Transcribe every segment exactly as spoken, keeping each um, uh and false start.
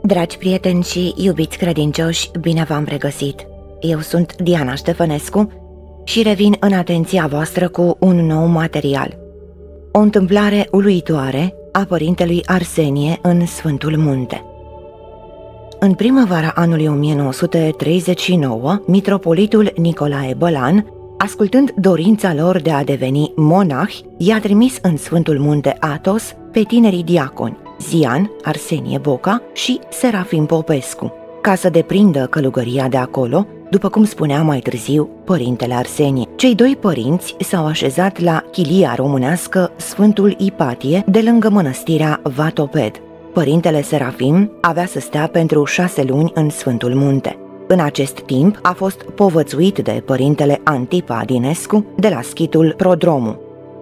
Dragi prieteni și iubiți credincioși, bine v-am regăsit! Eu sunt Diana Ștefănescu și revin în atenția voastră cu un nou material. O întâmplare uluitoare a părintelui Arsenie în Sfântul Munte. În primăvara anului o mie nouă sute treizeci și nouă, mitropolitul Nicolae Bălan, ascultând dorința lor de a deveni monahi, i-a trimis în Sfântul Munte Athos pe tinerii diaconi, Zian, Arsenie Boca și Serafim Popescu, ca să deprindă călugăria de acolo, după cum spunea mai târziu părintele Arsenie. Cei doi părinți s-au așezat la chilia românească Sfântul Ipatie, de lângă mănăstirea Vatoped. Părintele Serafim avea să stea pentru șase luni în Sfântul Munte. În acest timp a fost povățuit de părintele Antipa Adinescu de la schitul Prodromu.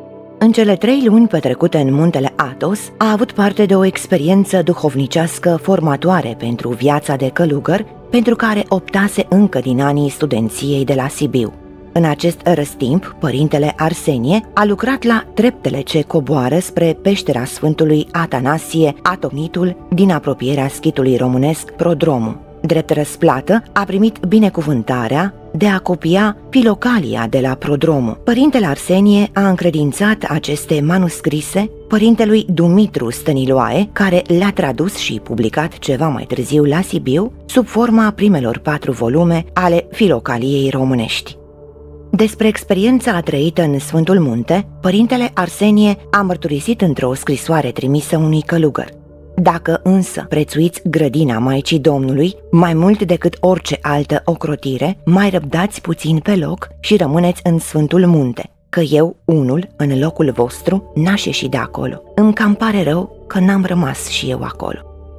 În cele trei luni petrecute în muntele Athos, a avut parte de o experiență duhovnicească formatoare pentru viața de călugăr, pentru care optase încă din anii studenției de la Sibiu. În acest răstimp, părintele Arsenie a lucrat la treptele ce coboară spre peștera Sfântului Atanasie, Atonitul, din apropierea schitului românesc Prodromu. Drept răsplată, a primit binecuvântarea de a copia Filocalia de la Prodromu. Părintele Arsenie a încredințat aceste manuscrise părintelui Dumitru Stăniloae, care le-a tradus și publicat ceva mai târziu la Sibiu, sub forma primelor patru volume ale Filocaliei românești. Despre experiența trăită în Sfântul Munte, părintele Arsenie a mărturisit într-o scrisoare trimisă unui călugăr. Dacă însă prețuiți grădina Maicii Domnului mai mult decât orice altă ocrotire, mai răbdați puțin pe loc și rămâneți în Sfântul Munte, că eu, unul, în locul vostru, n-aș ieși de acolo. Îmi cam pare rău că n-am rămas și eu acolo.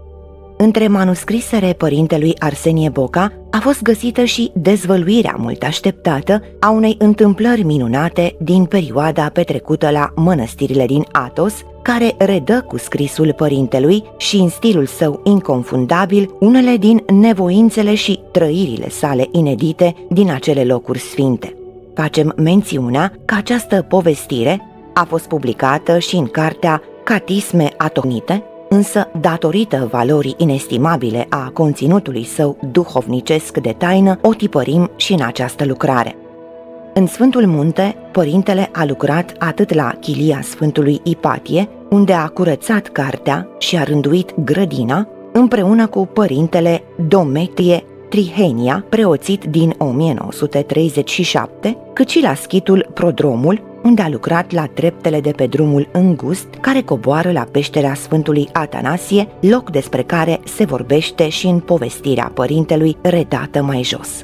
Între manuscrisele părintelui Arsenie Boca a fost găsită și dezvăluirea mult așteptată a unei întâmplări minunate din perioada petrecută la mănăstirile din Athos, care redă cu scrisul părintelui și în stilul său inconfundabil unele din nevoințele și trăirile sale inedite din acele locuri sfinte. Facem mențiunea că această povestire a fost publicată și în cartea Catisme Atonite, însă, datorită valorii inestimabile a conținutului său duhovnicesc de taină, o tipărim și în această lucrare. În Sfântul Munte, părintele a lucrat atât la chilia Sfântului Ipatie, unde a curățat cartea și a rânduit grădina, împreună cu părintele Dometie Trihenia, preoțit din o mie nouă sute treizeci și șapte, cât și la schitul Prodromul, unde a lucrat la treptele de pe drumul îngust care coboară la peștera Sfântului Atanasie, loc despre care se vorbește și în povestirea părintelui redată mai jos.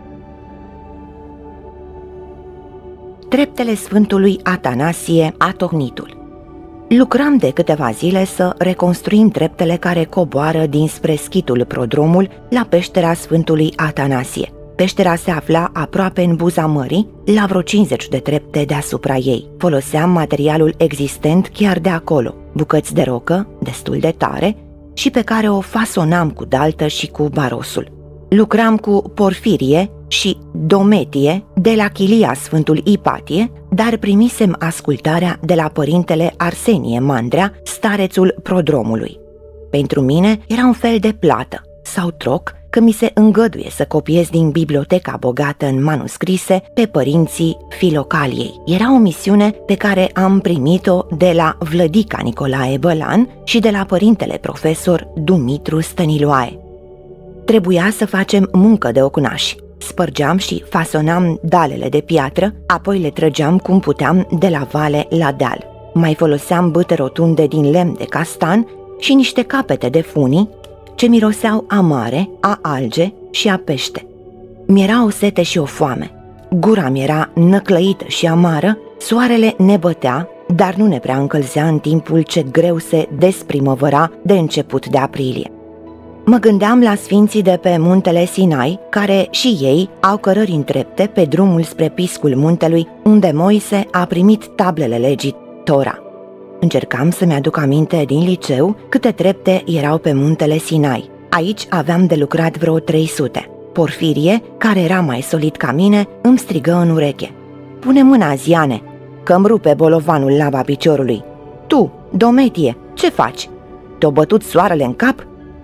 Treptele Sfântului Atanasie, Atonitul. Lucram de câteva zile să reconstruim treptele care coboară dinspre schitul Prodromul la peștera Sfântului Atanasie. Peștera se afla aproape în buza mării, la vreo cincizeci de trepte deasupra ei. Foloseam materialul existent chiar de acolo, bucăți de rocă, destul de tare, și pe care o fasonam cu daltă și cu barosul. Lucram cu porfirie și dometie de la chilia Sfântul Ipatie, dar primisem ascultarea de la părintele Arsenie Mandrea, starețul Prodromului. Pentru mine era un fel de plată sau troc că mi se îngăduie să copiez din biblioteca bogată în manuscrise pe părinții Filocaliei. Era o misiune pe care am primit-o de la vlădica Nicolae Bălan și de la părintele profesor Dumitru Stăniloae. Trebuia să facem muncă de ocnași. Spărgeam și fasonam dalele de piatră, apoi le trăgeam cum puteam de la vale la deal. Mai foloseam bâte rotunde din lemn de castan și niște capete de funii ce miroseau a mare, a alge și a pește. Mi-era o sete și o foame. Gura mi-era năclăită și amară, soarele ne bătea, dar nu ne prea încălzea în timpul ce greu se desprimăvăra de început de aprilie. Mă gândeam la sfinții de pe muntele Sinai, care și ei au cărări în trepte pe drumul spre piscul muntelui, unde Moise a primit tablele legii Tora. Încercam să-mi aduc aminte din liceu câte trepte erau pe muntele Sinai. Aici aveam de lucrat vreo trei sute. Porfirie, care era mai solid ca mine, îmi strigă în ureche: "Pune mâna, Ziane, că-mi rupe bolovanul laba piciorului." "Tu, Dometie, ce faci? Te-o bătut soarele în cap?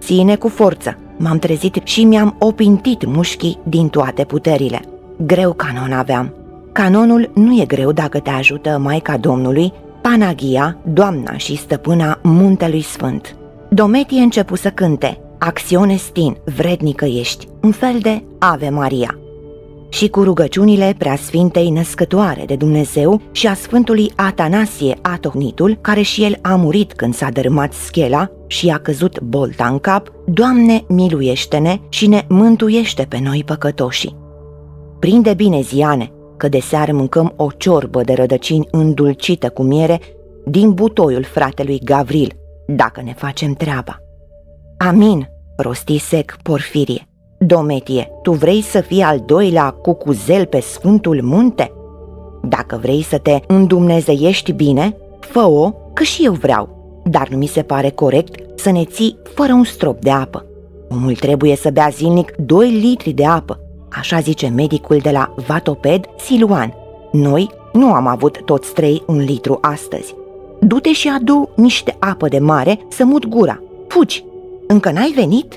ține cu forță. M-am trezit și mi-am opintit mușchii din toate puterile. Greu canon aveam. Canonul nu e greu dacă te ajută Maica Domnului, Panagia, Doamna și Stăpâna Muntelui Sfânt. Dometie începu să cânte, acțiune stin, vrednică ești, un fel de Ave Maria. Și cu rugăciunile Preasfintei Născătoare de Dumnezeu și a Sfântului Atanasie Atocnitul, care și el a murit când s-a dărâmat schela și a căzut bolta în cap, Doamne, miluiește-ne și ne mântuiește pe noi păcătoșii. Prinde bine, Ziane, că de seară mâncăm o ciorbă de rădăcini îndulcită cu miere din butoiul fratelui Gavril, dacă ne facem treaba. Amin, rosti sec Porfirie. Dometie, tu vrei să fii al doilea cucuzel pe Sfântul Munte? Dacă vrei să te îndumnezeiești bine, fă-o, că și eu vreau, dar nu mi se pare corect să ne ții fără un strop de apă. Omul trebuie să bea zilnic doi litri de apă, așa zice medicul de la Vatoped, Siluan. Noi nu am avut toți trei un litru astăzi. Du-te și adu niște apă de mare să mut gura. Fugi! Încă n-ai venit?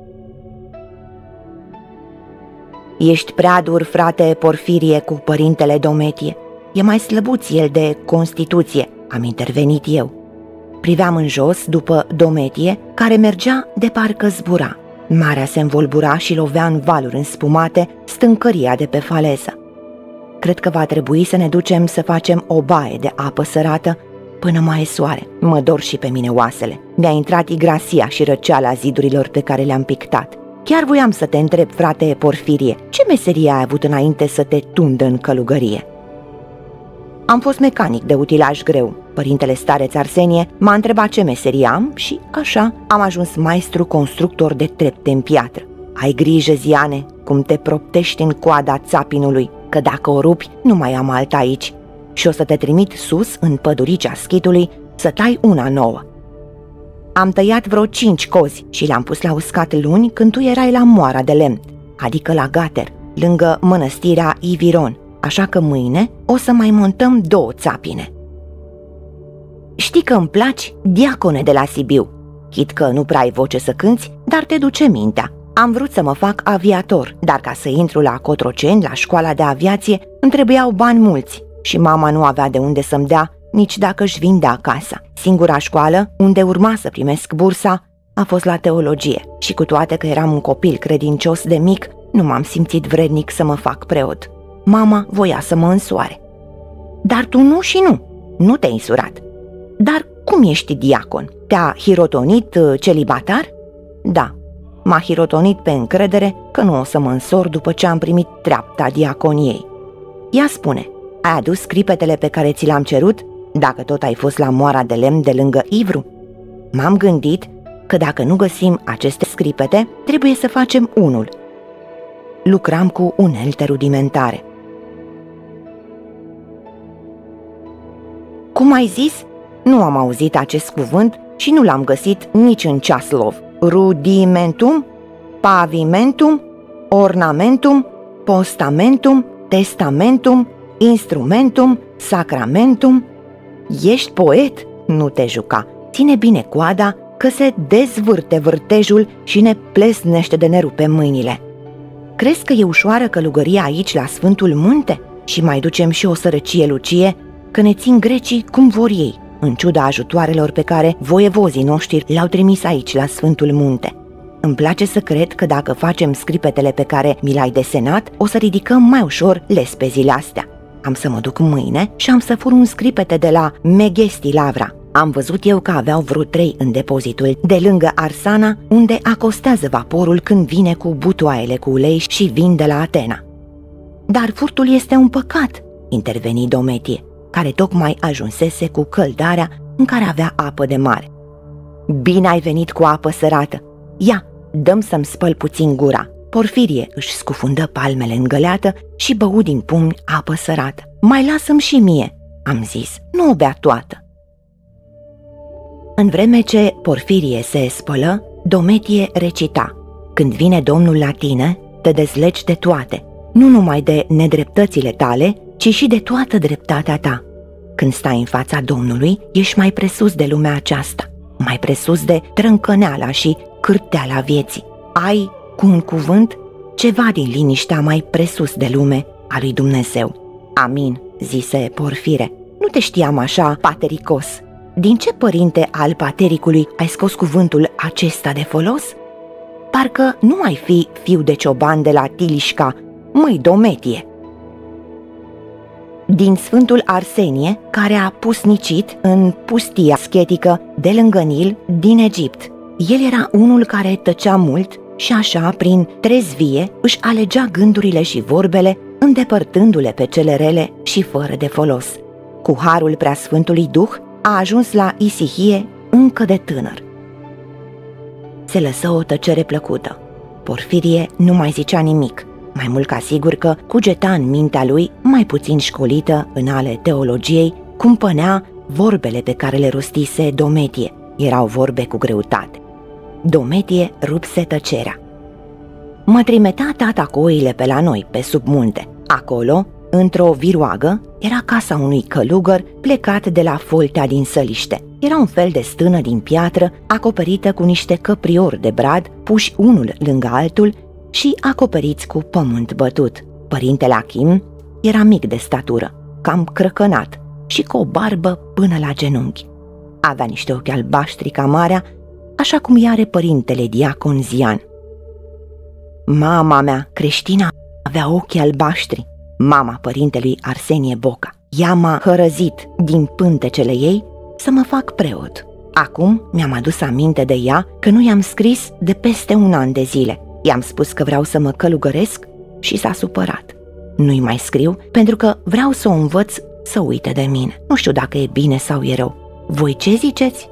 Ești prea dur, frate Porfirie, cu părintele Dometie. E mai slăbuț el de constituție, am intervenit eu. Priveam în jos după Dometie, care mergea de parcă zbura. Marea se învolbura și lovea în valuri înspumate stâncăria de pe faleză. Cred că va trebui să ne ducem să facem o baie de apă sărată până mai e soare. Mă dor și pe mine oasele. Mi-a intrat igrasia și răceala zidurilor pe care le-am pictat. Chiar voiam să te întreb, frate Porfirie, ce meserie ai avut înainte să te tundă în călugărie? Am fost mecanic de utilaj greu. Părintele stareț Arsenie m-a întrebat ce meserie am și, așa, am ajuns maestru constructor de trepte în piatră. Ai grijă, Ziane, cum te proptești în coada țapinului, că dacă o rupi, nu mai am alta aici. Și o să te trimit sus, în păduricea schitului, să tai una nouă. Am tăiat vreo cinci cozi și le-am pus la uscat luni când tu erai la moara de lemn, adică la Gater, lângă mănăstirea Iviron, așa că mâine o să mai montăm două țapine. Știi că îmi placi, diacone de la Sibiu, chit că nu prea ai voce să cânți, dar te duce mintea. Am vrut să mă fac aviator, dar ca să intru la Cotroceni, la școala de aviație, îmi trebuiau bani mulți și mama nu avea de unde să-mi dea, nici dacă își vindea casa. Singura școală unde urma să primesc bursa a fost la teologie și cu toate că eram un copil credincios de mic, nu m-am simțit vrednic să mă fac preot. Mama voia să mă însoare. Dar tu nu și nu, nu te-ai însurat. Dar cum ești diacon? Te-a hirotonit celibatar? Da, m-a hirotonit pe încredere că nu o să mă însor după ce am primit treapta diaconiei. Ea spune, ai adus scripetele pe care ți le-am cerut, dacă tot ai fost la moara de lemn de lângă Ivru? M-am gândit că dacă nu găsim aceste scripete, trebuie să facem unul. Lucram cu unelte rudimentare. Cum ai zis? Nu am auzit acest cuvânt și nu l-am găsit nici în Ceaslov. Rudimentum, pavimentum, ornamentum, postamentum, testamentum, instrumentum, sacramentum. Ești poet? Nu te juca. Ține bine coada că se dezvârte vârtejul și ne plesnește de ne rupe mâinile. Crezi că e ușoară călugăria aici la Sfântul Munte? Și mai ducem și o sărăcie lucie, că ne țin grecii cum vor ei, în ciuda ajutoarelor pe care voievozii noștri le-au trimis aici la Sfântul Munte. Îmi place să cred că dacă facem scripetele pe care mi le-ai desenat, o să ridicăm mai ușor lespezile astea. Am să mă duc mâine și am să fur un scripete de la Meghesti Lavra. Am văzut eu că aveau vreo trei în depozitul de lângă Arsana, unde acostează vaporul când vine cu butoaiele cu ulei și vin de la Atena. Dar furtul este un păcat, interveni Dometie, care tocmai ajunsese cu căldarea în care avea apă de mare. Bine ai venit cu apă sărată. Ia, dăm să-mi spăl puțin gura. Porfirie își scufundă palmele în găleată și bău din pumni apă sărată. Mai lasă-mi și mie, am zis, nu o bea toată. În vreme ce Porfirie se spălă, Dometie recita: când vine Domnul la tine, te dezlegi de toate, nu numai de nedreptățile tale, ci și de toată dreptatea ta. Când stai în fața Domnului, ești mai presus de lumea aceasta, mai presus de trâncăneala și cârteala vieții. Ai, cu un cuvânt, ceva din liniștea mai presus de lume a lui Dumnezeu. Amin, zise Porfire. Nu te știam așa patericos. Din ce părinte al patericului ai scos cuvântul acesta de folos? Parcă nu ai fi fiu de cioban de la Tilișca, măi Dometie. Din Sfântul Arsenie, care a pusnicit în pustia schetică de lângă Nil din Egipt. El era unul care tăcea mult și așa, prin trezvie, își alegea gândurile și vorbele, îndepărtându-le pe cele rele și fără de folos. Cu harul Preasfântului Duh a ajuns la isihie încă de tânăr. Se lăsă o tăcere plăcută. Porfirie nu mai zicea nimic, mai mult ca sigur că cugeta în mintea lui, mai puțin școlită în ale teologiei, cumpănea vorbele pe care le rostise Dometie. Erau vorbe cu greutate. Dometie rupse tăcerea. Mă trimetea tata cu oile pe la noi, pe sub munte. Acolo, într-o viroagă, era casa unui călugăr plecat de la Foltea din Săliște. Era un fel de stână din piatră, acoperită cu niște căpriori de brad, puși unul lângă altul și acoperiți cu pământ bătut. Părintele Achim era mic de statură, cam crăcănat și cu o barbă până la genunchi. Avea niște ochi albaștri ca marea, așa cum i are părintele diacon Zian. Mama mea, creștina, avea ochii albaștri, mama părintelui Arsenie Boca. Ea m-a hărăzit din pântecele ei să mă fac preot. Acum mi-am adus aminte de ea că nu i-am scris de peste un an de zile. I-am spus că vreau să mă călugăresc și s-a supărat. Nu-i mai scriu pentru că vreau să o învăț să uite de mine. Nu știu dacă e bine sau e rău. Voi ce ziceți?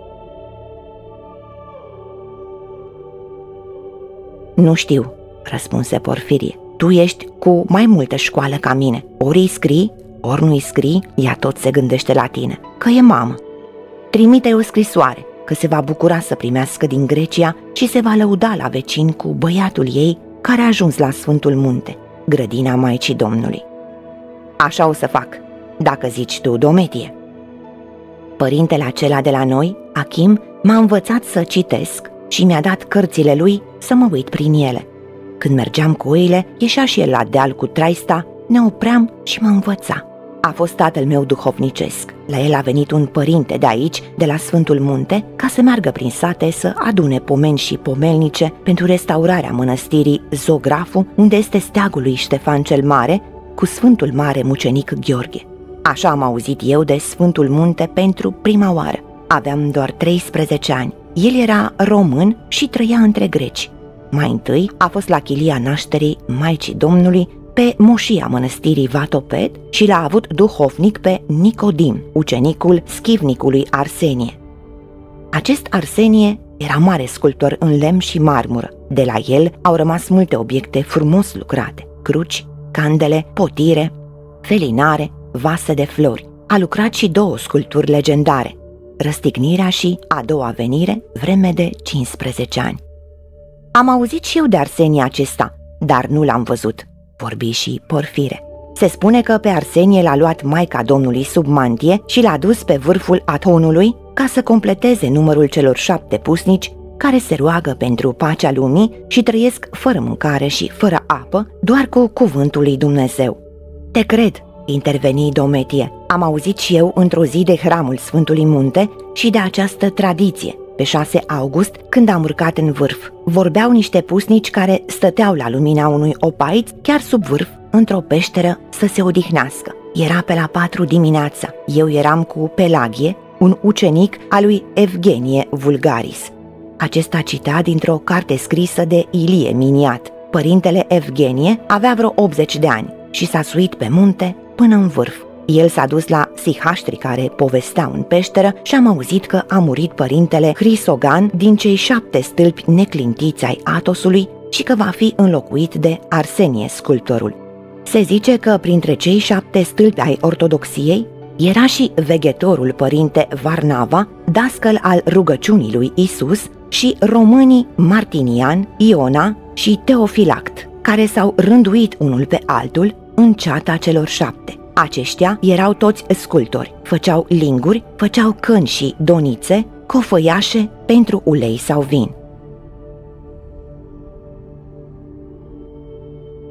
Nu știu, răspunse Porfirie. Tu ești cu mai multă școală ca mine. Ori îi scrii, ori nu îi scrii, ea tot se gândește la tine, că e mamă. Trimite o scrisoare, că se va bucura să primească din Grecia și se va lăuda la vecin cu băiatul ei care a ajuns la Sfântul Munte, grădina Maicii Domnului. Așa o să fac, dacă zici tu, Dometie. Părintele acela de la noi, Achim, m-a învățat să citesc și mi-a dat cărțile lui să mă uit prin ele. Când mergeam cu oile, ieșea și el la deal cu traista, ne opream și mă învăța. A fost tatăl meu duhovnicesc. La el a venit un părinte de aici, de la Sfântul Munte, ca să meargă prin sate să adune pomeni și pomelnice pentru restaurarea mănăstirii Zografu, unde este steagul lui Ștefan cel Mare, cu Sfântul Mare Mucenic Gheorghe. Așa am auzit eu de Sfântul Munte pentru prima oară. Aveam doar treisprezece ani. El era român și trăia între greci. Mai întâi a fost la chilia nașterii Maicii Domnului pe moșia mănăstirii Vatoped și l-a avut duhovnic pe Nicodim, ucenicul schivnicului Arsenie. Acest Arsenie era mare sculptor în lemn și marmură. De la el au rămas multe obiecte frumos lucrate: cruci, candele, potire, felinare, vase de flori. A lucrat și două sculpturi legendare: Răstignirea și A doua venire, vreme de cincisprezece ani. Am auzit și eu de Arsenie acesta, dar nu l-am văzut, vorbi și Porfire. Se spune că pe Arsenie l-a luat Maica Domnului sub mantie și l-a dus pe vârful Atonului ca să completeze numărul celor șapte pusnici care se roagă pentru pacea lumii și trăiesc fără mâncare și fără apă, doar cu cuvântul lui Dumnezeu. Te cred, interveni Dometie. Am auzit și eu într-o zi de hramul Sfântului Munte și de această tradiție. Pe șase august, când am urcat în vârf, vorbeau niște pusnici care stăteau la lumina unui opaiț chiar sub vârf, într-o peșteră, să se odihnească. Era pe la patru dimineața. Eu eram cu Pelagie, un ucenic al lui Evgenie Vulgaris. Acesta cita dintr-o carte scrisă de Ilie Miniat. Părintele Evgenie avea vreo optzeci de ani și s-a suit pe munte până în vârf. El s-a dus la Sihaștri care povesteau în peșteră și am auzit că a murit părintele Hrisogan din cei șapte stâlpi neclintiți ai Atosului și că va fi înlocuit de Arsenie sculptorul. Se zice că printre cei șapte stâlpi ai ortodoxiei era și veghetorul părinte Varnava, dascăl al rugăciunii lui Isus, și românii Martinian, Iona și Teofilact, care s-au rânduit unul pe altul în ceata celor șapte. Aceștia erau toți sculptori, făceau linguri, făceau căni și donițe, cofăiașe pentru ulei sau vin.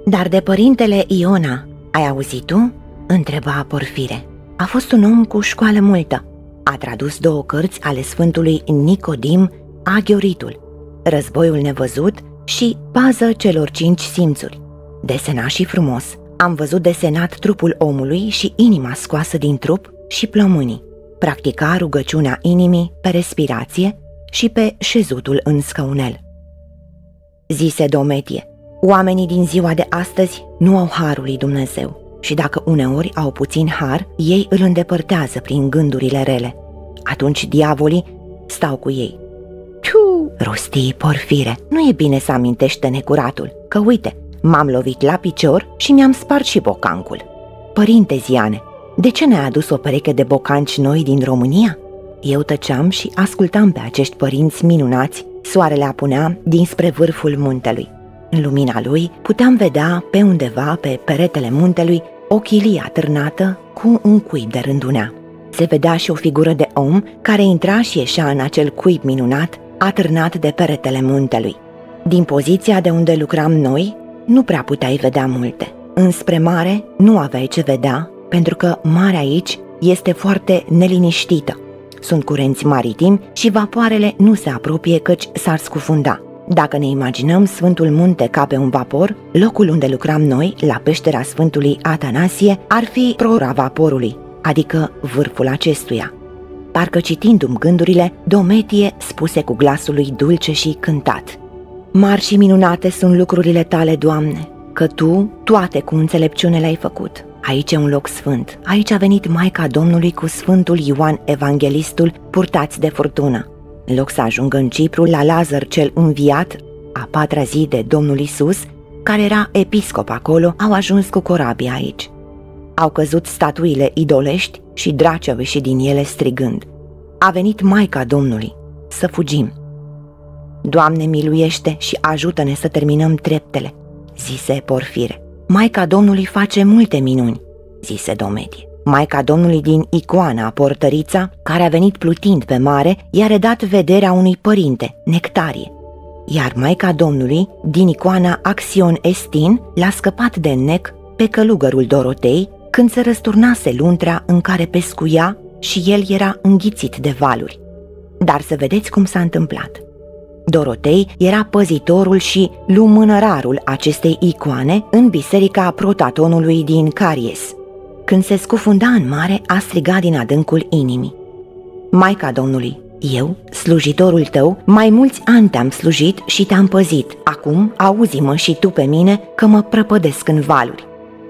Dar de părintele Iona, ai auzit tu?" întreba Porfire. A fost un om cu școală multă. A tradus două cărți ale Sfântului Nicodim Aghioritul, Războiul nevăzut și Pază celor cinci simțuri. Desena și frumos. Am văzut desenat trupul omului și inima scoasă din trup și plămânii. Practica rugăciunea inimii pe respirație și pe șezutul în scăunel. Zise Dometie: oamenii din ziua de astăzi nu au harul lui Dumnezeu și dacă uneori au puțin har, ei îl îndepărtează prin gândurile rele. Atunci diavolii stau cu ei. Tiu, rosti Porfire, nu e bine să amintește necuratul, că uite, m-am lovit la picior și mi-am spart și bocancul. Părinte Ziane, de ce ne-ai adus o pereche de bocanci noi din România? Eu tăceam și ascultam pe acești părinți minunați. Soarele apunea dinspre vârful muntelui. În lumina lui puteam vedea pe undeva pe peretele muntelui o chilie atârnată cu un cuib de rândunea. Se vedea și o figură de om care intra și ieșea în acel cuib minunat atârnat de peretele muntelui. Din poziția de unde lucram noi, nu prea puteai vedea multe. Înspre mare nu aveai ce vedea, pentru că marea aici este foarte neliniștită. Sunt curenți maritimi și vapoarele nu se apropie căci s-ar scufunda. Dacă ne imaginăm Sfântul Munte ca pe un vapor, locul unde lucram noi, la peștera Sfântului Atanasie, ar fi prora vaporului, adică vârful acestuia. Parcă citindu-mi gândurile, Dometie spuse cu glasul lui dulce și cântat: mari și minunate sunt lucrurile tale, Doamne, că Tu toate cu înțelepciune le-ai făcut. Aici e un loc sfânt, aici a venit Maica Domnului cu Sfântul Ioan Evanghelistul purtați de furtună. În loc să ajungă în Cipru la Lazar cel înviat, a patra zi de Domnul Isus, care era episcop acolo, au ajuns cu corabia aici. Au căzut statuile idolești și draci au ieșit din ele strigând: a venit Maica Domnului, să fugim. Doamne, miluiește și ajută-ne să terminăm treptele, zise Porfire. Maica Domnului face multe minuni, zise Dometie. Maica Domnului din icoana Portărița, care a venit plutind pe mare, i-a redat vederea unui părinte, Nectarie. Iar Maica Domnului din icoana Axion Estin l-a scăpat de nec pe călugărul Dorotei când se răsturnase luntrea în care pescuia și el era înghițit de valuri. Dar să vedeți cum s-a întâmplat. Dorotei era păzitorul și lumânărarul acestei icoane în biserica Protatonului din Caries. Când se scufunda în mare, a strigat din adâncul inimii: Maica Domnului, eu, slujitorul tău, mai mulți ani te-am slujit și te-am păzit. Acum auzi-mă și tu pe mine că mă prăpădesc în valuri.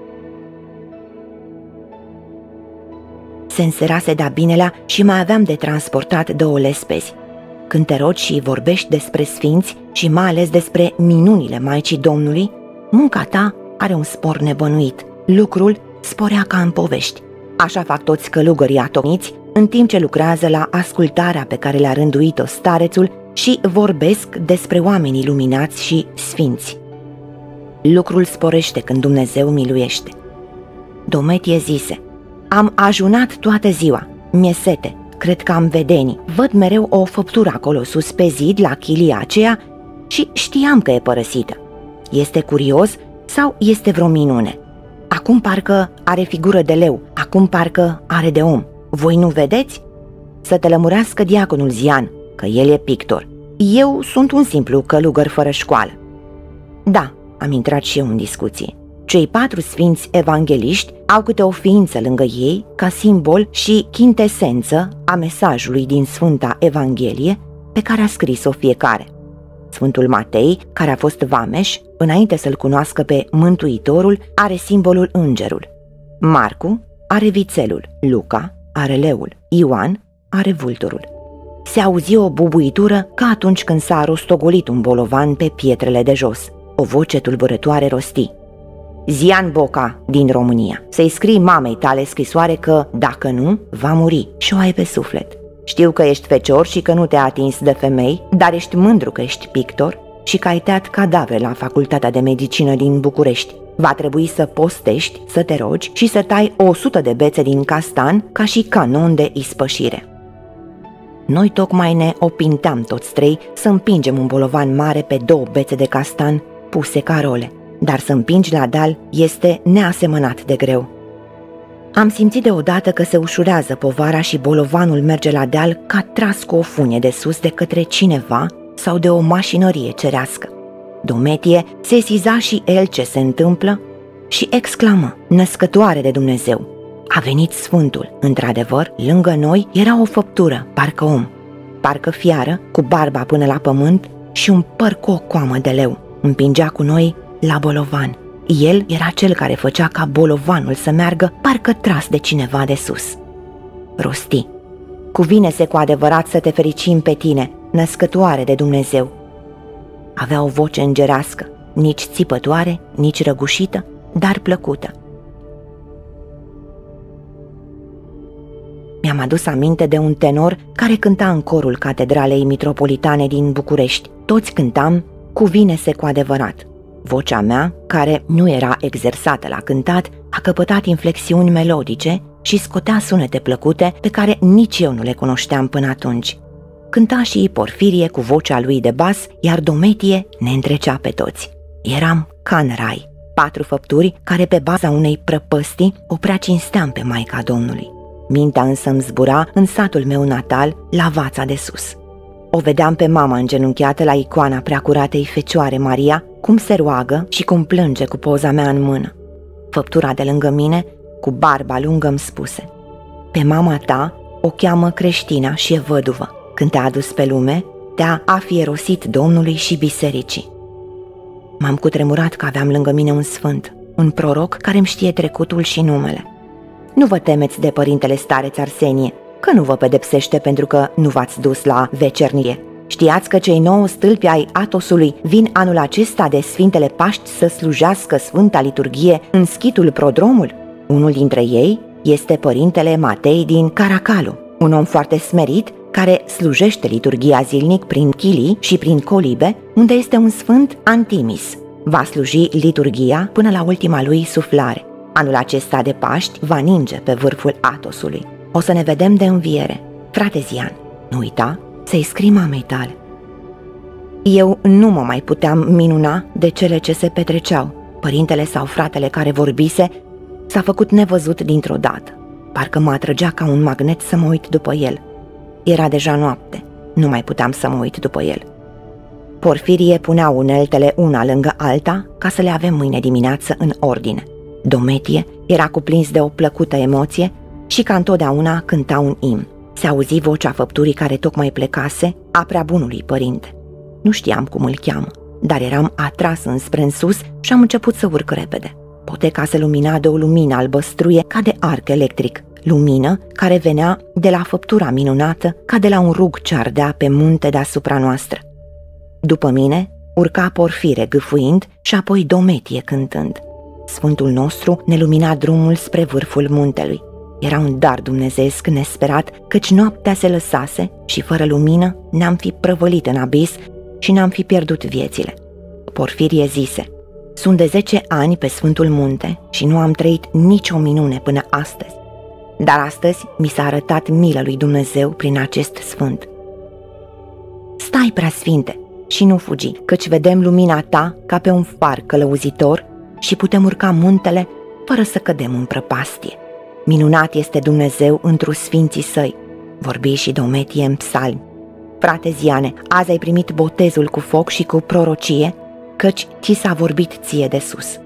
Se înserase de-a binelea și mai aveam de transportat două lespezi. Când te rogi și vorbești despre sfinți și mai ales despre minunile Maicii Domnului, munca ta are un spor nebănuit. Lucrul sporea ca în povești. Așa fac toți călugării atoniți în timp ce lucrează la ascultarea pe care le-a rânduit-o starețul și vorbesc despre oamenii luminați și sfinți. Lucrul sporește când Dumnezeu miluiește. Dometie zise: am ajunat toată ziua, mi-e sete, cred că am vedenii. Văd mereu o făptură acolo sus pe zid la chilia aceea și știam că e părăsită. Este curios sau este vreo minune? Acum parcă are figură de leu, acum parcă are de om. Voi nu vedeți? Să te lămurească diaconul Zian, că el e pictor. Eu sunt un simplu călugăr fără școală. Da, am intrat și eu în discuție. Cei patru sfinți evangheliști au câte o ființă lângă ei ca simbol și chintesență a mesajului din Sfânta Evanghelie pe care a scris-o fiecare. Sfântul Matei, care a fost vameș, înainte să-l cunoască pe Mântuitorul, are simbolul îngerul. Marcu are vițelul, Luca are leul, Ioan are vulturul. Se auzi o bubuitură ca atunci când s-a rostogolit un bolovan pe pietrele de jos. O voce tulburătoare rosti: Zian Boca din România, să-i scrii mamei tale scrisoare că, dacă nu, va muri și o ai pe suflet. Știu că ești fecior și că nu te-a atins de femei, dar ești mândru că ești pictor și că ai tăiat cadavre la Facultatea de Medicină din București. Va trebui să postești, să te rogi și să tai o sută de bețe din castan ca și canon de ispășire. Noi tocmai ne opinteam toți trei să împingem un bolovan mare pe două bețe de castan puse ca role. dar să împingi la deal este neasemănat de greu. Am simțit deodată că se ușurează povara și bolovanul merge la deal ca tras cu o funie de sus de către cineva sau de o mașinărie cerească. Dometie sesiza și el ce se întâmplă și exclamă: Născătoare de Dumnezeu! A venit Sfântul. Într-adevăr, lângă noi era o făptură, parcă om, parcă fiară, cu barba până la pământ și un păr cu o coamă de leu. Împingea cu noi la bolovan. El era cel care făcea ca bolovanul să meargă, parcă tras de cineva de sus. Rosti: Cuvine-se cu adevărat să te fericim pe tine, născătoare de Dumnezeu. Avea o voce îngerească, nici țipătoare, nici răgușită, dar plăcută. Mi-am adus aminte de un tenor care cânta în corul Catedralei Mitropolitane din București. Toți cântam Cuvine-se cu adevărat. Vocea mea, care nu era exersată la cântat, a căpătat inflexiuni melodice și scotea sunete plăcute pe care nici eu nu le cunoșteam până atunci. Cânta și Porfirie cu vocea lui de bas, iar Dometie ne întrecea pe toți. Eram ca în rai, patru făpturi care pe baza unei prăpăstii o prea cinsteam pe Maica Domnului. Mintea însă îmi zbura în satul meu natal, la Vața de Sus. O vedeam pe mama îngenunchiată la icoana Preacuratei Fecioare Maria, cum se roagă și cum plânge cu poza mea în mână. Făptura de lângă mine, cu barba lungă, îmi spuse: Pe mama ta o cheamă Creștina și e văduvă. Când te-a adus pe lume, te-a afierosit Domnului și bisericii. M-am cutremurat că aveam lângă mine un sfânt, un proroc care îmi știe trecutul și numele. Nu vă temeți de părintele stareț Arsenie, că nu vă pedepsește pentru că nu v-ați dus la vecernie. Știați că cei nouă stâlpi ai Atosului vin anul acesta de Sfintele Paști să slujească Sfânta Liturghie în schitul Prodromul? Unul dintre ei este părintele Matei din Caracalu, un om foarte smerit care slujește liturghia zilnic prin chilii și prin colibe, unde este un sfânt Antimis. Va sluji liturghia până la ultima lui suflare. Anul acesta de Paști va ninge pe vârful Atosului. O să ne vedem de înviere. Frate Zian, nu uita să-i scrii mamei tale. Eu nu mă mai puteam minuna de cele ce se petreceau. Părintele sau fratele care vorbise s-a făcut nevăzut dintr-o dată. Parcă mă atrăgea ca un magnet să mă uit după el. Era deja noapte, nu mai puteam să mă uit după el. Porfirie punea uneltele una lângă alta ca să le avem mâine dimineață în ordine. Dometie era cuprins de o plăcută emoție și ca întotdeauna cânta un imn. Se auzi vocea făpturii care tocmai plecase, a Preabunului Părinte. Nu știam cum îl cheamă, dar eram atras înspre în sus și am început să urc repede. Poteca se lumina de o lumină albăstruie ca de arc electric, lumină care venea de la făptura minunată ca de la un rug ce ardea pe munte deasupra noastră. După mine urca Porfire gâfâind și apoi Dometie cântând. Sfântul nostru ne lumina drumul spre vârful muntelui. Era un dar dumnezeiesc nesperat, căci noaptea se lăsase și fără lumină ne-am fi prăvălit în abis și ne-am fi pierdut viețile. Porfirie zise: Sunt de zece ani pe Sfântul Munte și nu am trăit nicio minune până astăzi. Dar astăzi mi s-a arătat mila lui Dumnezeu prin acest sfânt. Stai, preasfinte, și nu fugi, căci vedem lumina ta ca pe un far călăuzitor și putem urca muntele fără să cădem în prăpastie. Minunat este Dumnezeu întru sfinții săi, vorbi și Dometie în psalmi. Frate Ziane, azi ai primit botezul cu foc și cu prorocie, căci ți s-a vorbit ție de sus.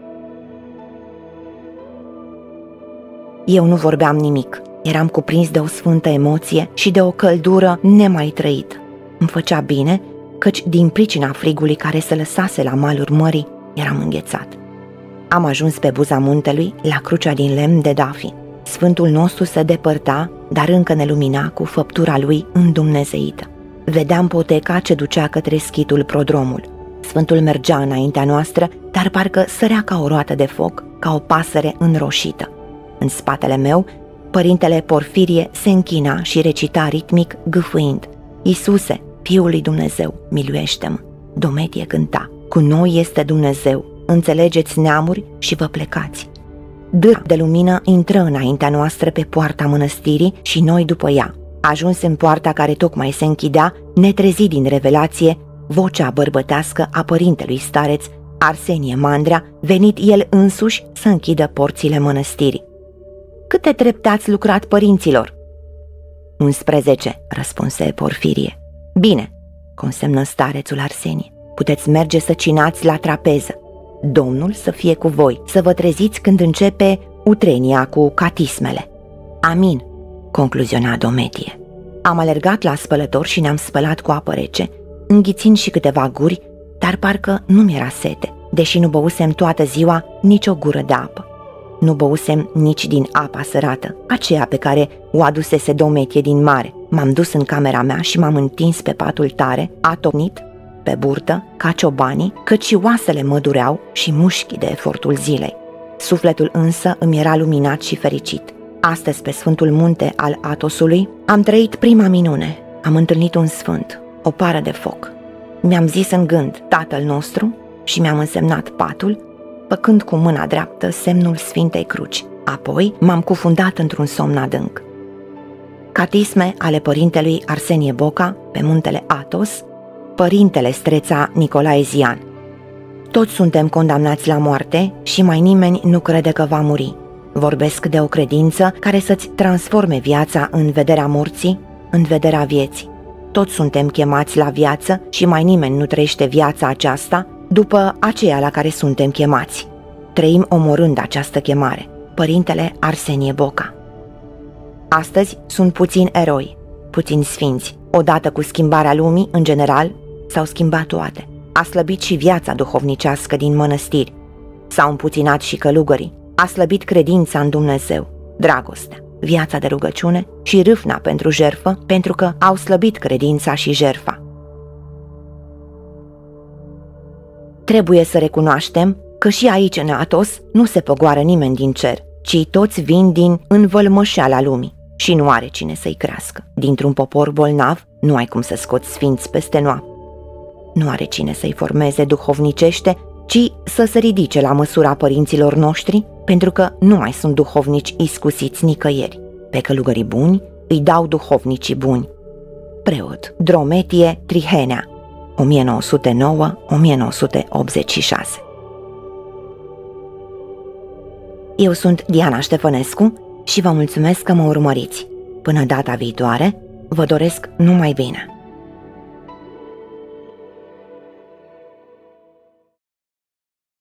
Eu nu vorbeam nimic, eram cuprins de o sfântă emoție și de o căldură nemai trăită. Îmi făcea bine, căci din pricina frigului care se lăsase la malul mării, eram înghețat. Am ajuns pe buza muntelui, la crucea din lemn de dafi. Sfântul nostru se depărta, dar încă ne lumina cu făptura lui îndumnezeită. Vedeam poteca ce ducea către schitul Prodromul. Sfântul mergea înaintea noastră, dar parcă sărea ca o roată de foc, ca o pasăre înroșită. În spatele meu, părintele Porfirie se închina și recita ritmic, gâfâind: Iisuse, Fiul lui Dumnezeu, miluiește-mă! Dometie cânta: Cu noi este Dumnezeu, înțelegeți neamuri și vă plecați. Dâra de lumină intră înaintea noastră pe poarta mănăstirii și noi după ea. Ajuns în poarta care tocmai se închidea, ne trezi din revelație vocea bărbătească a părintelui stareț Arsenie Mandrea, venit el însuși să închidă porțile mănăstirii. Câte trepte ați lucrat părinților? unsprezece, răspunse Porfirie. Bine, consemnă starețul Arsenie. Puteți merge să cinați la trapeză. Domnul să fie cu voi, să vă treziți când începe utrenia cu catismele. Amin, concluziona Dometie. Am alergat la spălător și ne-am spălat cu apă rece, înghițind și câteva guri, dar parcă nu mi-era sete, deși nu băusem toată ziua nici o gură de apă. Nu băusem nici din apa sărată, aceea pe care o adusese Dometie din mare. M-am dus în camera mea și m-am întins pe patul tare, atocnit pe burtă, ca ciobanii, căci și oasele mă dureau și mușchii de efortul zilei. Sufletul însă îmi era luminat și fericit. Astăzi, pe Sfântul Munte al Atosului, am trăit prima minune. Am întâlnit un sfânt, o pară de foc. Mi-am zis în gând Tatăl nostru și mi-am însemnat patul, făcând cu mâna dreaptă semnul Sfintei Cruci. Apoi m-am cufundat într-un somn adânc. Catisme ale părintelui Arsenie Boca pe muntele Athos, părintele Streța Nicolae Zian. Toți suntem condamnați la moarte și mai nimeni nu crede că va muri. Vorbesc de o credință care să-ți transforme viața în vederea morții, în vederea vieții. Toți suntem chemați la viață și mai nimeni nu trăiește viața aceasta după aceea la care suntem chemați. Trăim omorând această chemare. Părintele Arsenie Boca. Astăzi sunt puțini eroi, puțini sfinți. Odată cu schimbarea lumii, în general, s-au schimbat toate. A slăbit și viața duhovnicească din mănăstiri. S-au împuținat și călugării. A slăbit credința în Dumnezeu, dragostea, viața de rugăciune și râvna pentru jertfă, pentru că au slăbit credința și jertfa. Trebuie să recunoaștem că și aici în Athos nu se pogoară nimeni din cer, ci toți vin din învălmășeala lumii și nu are cine să-i crească. Dintr-un popor bolnav nu ai cum să scoți sfinți peste noapte. Nu are cine să-i formeze duhovnicește, ci să se ridice la măsura părinților noștri, pentru că nu mai sunt duhovnici iscusiți nicăieri. Pe călugării buni îi dau duhovnicii buni. Preot Drometie Trihenea, o mie nouă sute nouă - o mie nouă sute optzeci și șase. Eu sunt Diana Ștefănescu și vă mulțumesc că mă urmăriți. Până data viitoare, vă doresc numai bine!